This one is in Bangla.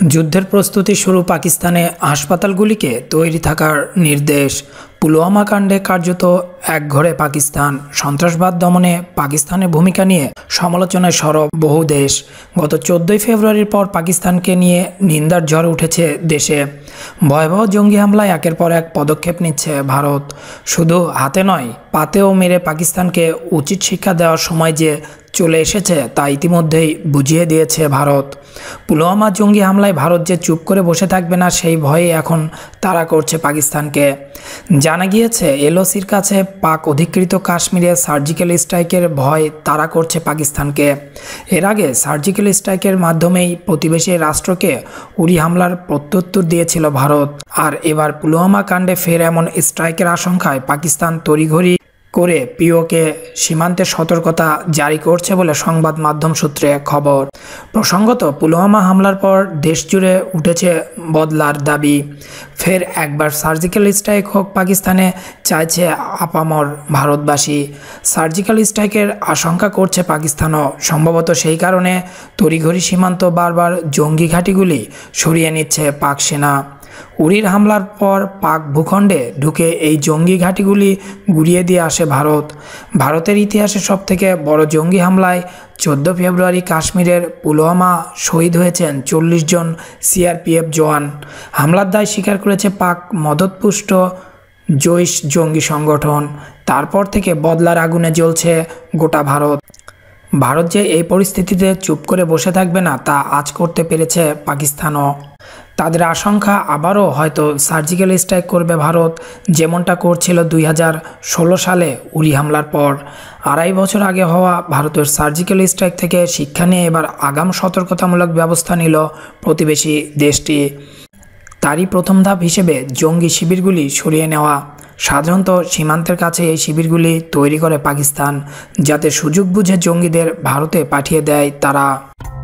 যুদ্ধের প্রস্তুতি শুরু পাকিস্তানে হাসপাতালগুলিকে তৈরি থাকার নির্দেশ। পুলওয়ামা কাণ্ডে কার্যত একঘরে পাকিস্তান। সন্ত্রাসবাদ দমনে পাকিস্তানের ভূমিকা নিয়ে সমালোচনায় সরব বহু দেশ। গত 14ই ফেব্রুয়ারির পর পাকিস্তানকে নিয়ে নিন্দার ঝড় উঠেছে দেশে। ভয়াবহ জঙ্গি হামলায় একের পর এক পদক্ষেপ নিচ্ছে ভারত। শুধু হাতে নয়, পাতেও মেরে পাকিস্তানকে উচিত শিক্ষা দেওয়ার সময় যে চলে এসেছে তা ইতিমধ্যেই বুঝিয়ে দিয়েছে ভারত। পুলওয়ামা জঙ্গি হামলায় ভারত যে চুপ করে বসে থাকবে না সেই ভয়ে এখন তাড়া করছে পাকিস্তানকে। জানা গিয়েছে এলওসির কাছে পাক অধিকৃত কাশ্মীরে সার্জিক্যাল স্ট্রাইকের ভয় তাড়া করছে পাকিস্তানকে। এর আগে সার্জিক্যাল স্ট্রাইকের মাধ্যমেই প্রতিবেশী রাষ্ট্রকে উরি হামলার প্রত্যুত্তর দিয়েছিল ভারত। আর এবার পুলওয়ামা কাণ্ডে ফের এমন স্ট্রাইকের আশঙ্কায় পাকিস্তান তড়িঘড়ি করে পিওকে সীমান্তে সতর্কতা জারি করছে বলে সংবাদ মাধ্যম সূত্রে খবর। প্রসঙ্গত, পুলওয়ামা হামলার পর দেশজুড়ে উঠেছে বদলার দাবি। ফের একবার সার্জিক্যাল স্ট্রাইক হোক পাকিস্তানে চাইছে আপামর ভারতবাসী। সার্জিক্যাল স্ট্রাইকের আশঙ্কা করছে পাকিস্তানও। সম্ভবত সেই কারণে তড়িঘড়ি সীমান্ত বারবার জঙ্গি ঘাঁটিগুলি সরিয়ে নিচ্ছে পাক সেনা। উরির হামলার পর পাক ভূখণ্ডে ঢুকে এই জঙ্গি ঘাঁটিগুলি গুড়িয়ে দিয়ে আসে ভারত। ভারতের ইতিহাসে সবথেকে বড় জঙ্গি হামলায় 14 ফেব্রুয়ারি কাশ্মীরের পুলওয়ামা শহীদ হয়েছেন 40 জন সিআরপিএফ জওয়ান। হামলার দায় স্বীকার করেছে পাক মদতপুষ্ট জৈশ জঙ্গি সংগঠন। তারপর থেকে বদলার আগুনে জ্বলছে গোটা ভারত। ভারত যে এই পরিস্থিতিতে চুপ করে বসে থাকবে না তা আজ করতে পেরেছে পাকিস্তানও। তাদের আশঙ্কা আবারও হয়তো সার্জিক্যাল স্ট্রাইক করবে ভারত, যেমনটা করছিল 2016 সালে উরি হামলার পর। 2.5 বছর আগে হওয়া ভারতের সার্জিক্যাল স্ট্রাইক থেকে শিক্ষা নিয়ে এবার আগাম সতর্কতামূলক ব্যবস্থা নিল প্রতিবেশী দেশটি। তারই প্রথম ধাপ হিসেবে জঙ্গি শিবিরগুলি সরিয়ে নেওয়া। সাধারণত সীমান্তের কাছে এই শিবিরগুলি তৈরি করে পাকিস্তান, যাতে সুযোগ বুঝে জঙ্গিদের ভারতে পাঠিয়ে দেয় তারা।